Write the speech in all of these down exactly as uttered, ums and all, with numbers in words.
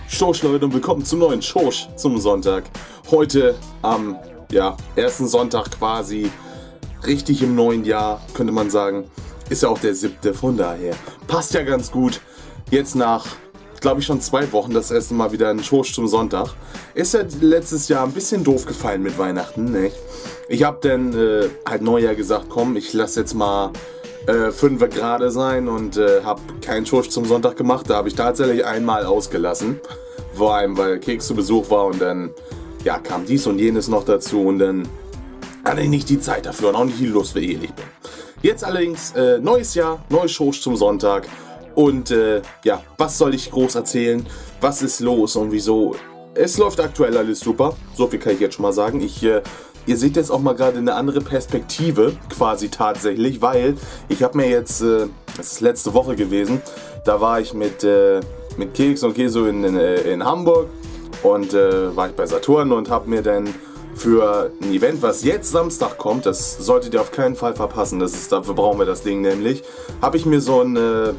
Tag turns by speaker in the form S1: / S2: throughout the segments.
S1: Schosch Leute und willkommen zum neuen Schosch zum Sonntag. Heute am ja, ersten Sonntag quasi, richtig im neuen Jahr, könnte man sagen. Ist ja auch der siebte, von daher passt ja ganz gut. Jetzt nach, glaube ich, schon zwei Wochen das erste Mal wieder ein Schosch zum Sonntag. Ist ja letztes Jahr ein bisschen doof gefallen mit Weihnachten, nicht? Ich habe dann äh, halt Neujahr gesagt, komm, ich lasse jetzt mal äh, fünf gerade sein und äh, habe keinen Schosch zum Sonntag gemacht. Da habe ich tatsächlich einmal ausgelassen. Vor allem, weil Keks zu Besuch war und dann ja, kam dies und jenes noch dazu und dann hatte ich nicht die Zeit dafür und auch nicht die Lust, wie ich ehrlich bin. Jetzt allerdings äh, neues Jahr, neues Schosch zum Sonntag und äh, ja, was soll ich groß erzählen? Was ist los und wieso? Es läuft aktuell alles super, so viel kann ich jetzt schon mal sagen. Ich, äh, ihr seht jetzt auch mal gerade eine andere Perspektive quasi tatsächlich, weil ich habe mir jetzt, äh, das ist letzte Woche gewesen, da war ich mit, äh, mit Keks und Keso in, in, in Hamburg und äh, war ich bei Saturn und habe mir dann für ein Event, was jetzt Samstag kommt, das solltet ihr auf keinen Fall verpassen, das ist, dafür brauchen wir das Ding nämlich, habe ich mir so einen äh,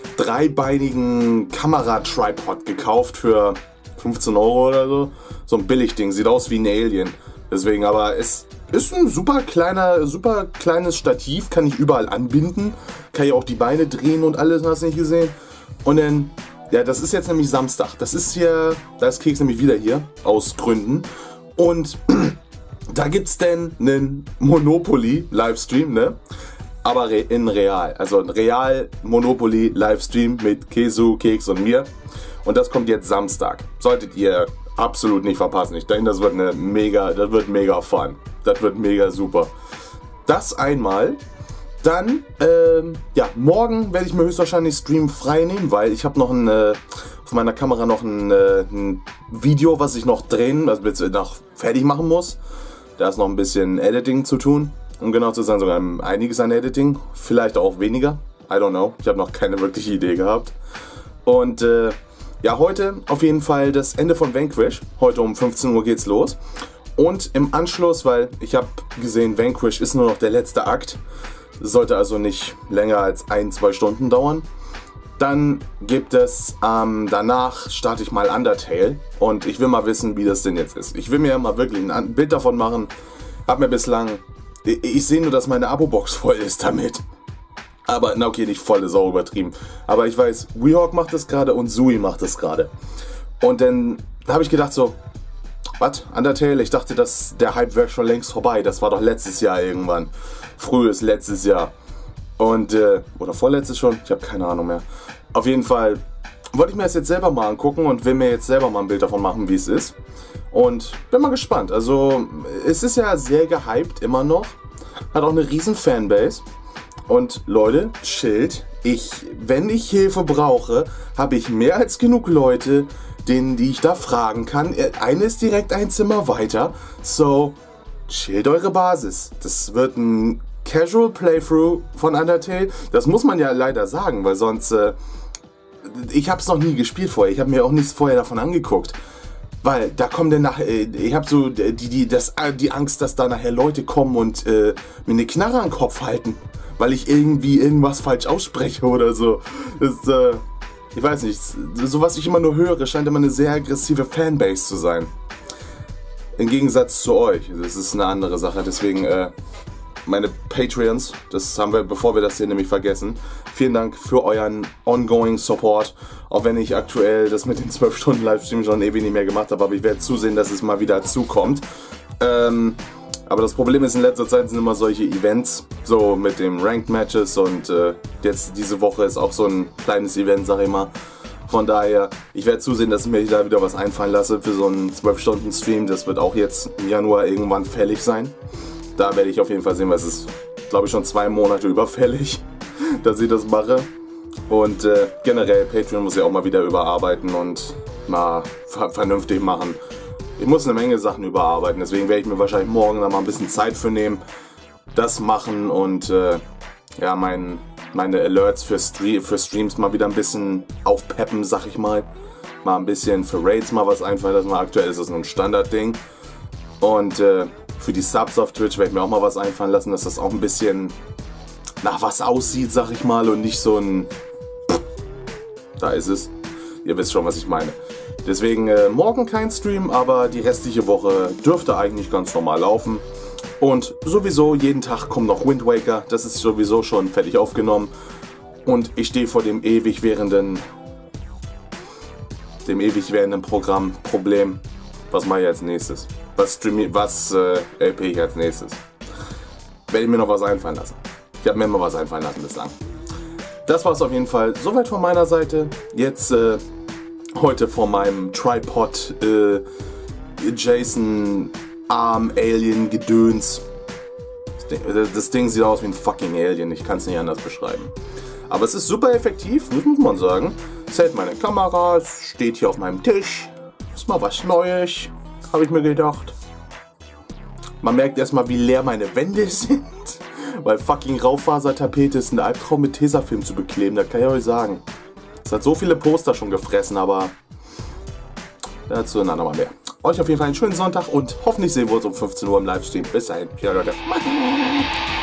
S1: dreibeinigen Kamera-Tripod gekauft für fünfzehn Euro oder so. So ein Billigding, sieht aus wie ein Alien. Deswegen, aber es ist ein super kleiner, super kleines Stativ, kann ich überall anbinden, kann ich auch die Beine drehen und alles, hast du nicht gesehen. Und dann, ja, das ist jetzt nämlich Samstag, das ist hier, da ist Keks nämlich wieder hier, aus Gründen. Und da gibt's denn einen Monopoly-Livestream, ne? Aber in real. Also ein real Monopoly-Livestream mit Kesu, Keks und mir. Und das kommt jetzt Samstag. Solltet ihr absolut nicht verpassen. Ich denke, das wird eine mega, das wird mega fun. Das wird mega super. Das einmal. Dann, ähm, ja, morgen werde ich mir höchstwahrscheinlich Stream frei nehmen, weil ich habe noch ein, äh, auf meiner Kamera noch ein, äh, ein Video, was ich noch drehen, also noch fertig machen muss. Da ist noch ein bisschen Editing zu tun. Um genau zu sein, sogar einiges an Editing. Vielleicht auch weniger. I don't know. Ich habe noch keine wirkliche Idee gehabt. Und, äh, ja, heute auf jeden Fall das Ende von Vanquish. Heute um fünfzehn Uhr geht's los. Und im Anschluss, weil ich habe gesehen, Vanquish ist nur noch der letzte Akt. Sollte also nicht länger als ein, zwei Stunden dauern. Dann gibt es, ähm, danach starte ich mal Undertale. Und ich will mal wissen, wie das denn jetzt ist. Ich will mir mal wirklich ein Bild davon machen. Hab mir bislang, ich, ich sehe nur, dass meine Abo-Box voll ist damit. Aber, na okay, nicht voll, ist auch übertrieben. Aber ich weiß, Weehawk macht das gerade und Sui macht das gerade. Und dann habe ich gedacht so, was? Undertale? Ich dachte, dass der Hype wäre schon längst vorbei. Das war doch letztes Jahr irgendwann. Frühes letztes Jahr. Und, äh, oder vorletztes schon? Ich habe keine Ahnung mehr. Auf jeden Fall wollte ich mir das jetzt selber mal angucken und will mir jetzt selber mal ein Bild davon machen, wie es ist. Und bin mal gespannt. Also, es ist ja sehr gehypt, immer noch. Hat auch eine riesen Fanbase. Und Leute, chillt. Ich, wenn ich Hilfe brauche, habe ich mehr als genug Leute, denen, die ich da fragen kann. Eine ist direkt ein Zimmer weiter. So, chillt eure Basis. Das wird ein Casual Playthrough von Undertale. Das muss man ja leider sagen, weil sonst... Äh, ich habe es noch nie gespielt vorher. Ich habe mir auch nichts vorher davon angeguckt. Weil da kommen dann nachher... Äh, ich habe so die, die, das, die Angst, dass da nachher Leute kommen und äh, mir eine Knarre an den Kopf halten. Weil ich irgendwie irgendwas falsch ausspreche oder so. Das, äh, ich weiß nicht, so was ich immer nur höre, scheint immer eine sehr aggressive Fanbase zu sein. Im Gegensatz zu euch. Das ist eine andere Sache, deswegen äh, meine Patreons, das haben wir, bevor wir das hier nämlich vergessen. Vielen Dank für euren ongoing Support. Auch wenn ich aktuell das mit den zwölf Stunden Livestream schon ewig nicht mehr gemacht habe, aber ich werde zusehen, dass es mal wieder zukommt. Ähm... Aber das Problem ist, in letzter Zeit sind immer solche Events, so mit dem Ranked Matches und äh, jetzt diese Woche ist auch so ein kleines Event, sag ich mal. Von daher, ich werde zusehen, dass ich mir da wieder was einfallen lasse für so einen zwölf Stunden Stream. Das wird auch jetzt im Januar irgendwann fällig sein. Da werde ich auf jeden Fall sehen, weil es ist, glaube ich, schon zwei Monate überfällig, dass ich das mache. Und äh, generell, Patreon muss ja auch mal wieder überarbeiten und mal ver vernünftig machen. Ich muss eine Menge Sachen überarbeiten, deswegen werde ich mir wahrscheinlich morgen noch mal ein bisschen Zeit für nehmen, das machen und äh, ja, mein, meine Alerts für, Stre für Streams mal wieder ein bisschen aufpeppen, sag ich mal. Mal ein bisschen für Raids mal was einfallen lassen, weil aktuell ist das nur ein Standardding. Und äh, für die Subs auf Twitch werde ich mir auch mal was einfallen lassen, dass das auch ein bisschen nach was aussieht, sag ich mal, und nicht so ein... Da ist es. Ihr wisst schon, was ich meine. Deswegen äh, morgen kein Stream, aber die restliche Woche dürfte eigentlich ganz normal laufen. Und sowieso jeden Tag kommt noch Wind Waker. Das ist sowieso schon fertig aufgenommen. Und ich stehe vor dem ewig währenden, dem ewig währenden Programm, Problem. Was mache ich als nächstes? Was streame, was äh, L P ich als nächstes? Werde ich mir noch was einfallen lassen. Ich habe mir immer was einfallen lassen bislang. Das war es auf jeden Fall soweit von meiner Seite. Jetzt äh, heute von meinem Tripod äh, Jason Arm Alien Gedöns. Das Ding, das Ding sieht aus wie ein fucking Alien. Ich kann es nicht anders beschreiben. Aber es ist super effektiv, das muss man sagen. Es hält meine Kamera, es steht hier auf meinem Tisch. Ist mal was Neues, habe ich mir gedacht. Man merkt erstmal, wie leer meine Wände sind. Weil fucking Raufasertapete ist ein Albtraum mit Tesafilm zu bekleben, das kann ich euch sagen. Es hat so viele Poster schon gefressen, aber dazu ein andermal mehr. Euch auf jeden Fall einen schönen Sonntag und hoffentlich sehen wir uns um fünfzehn Uhr im Livestream. Bis dahin. Ja, Leute.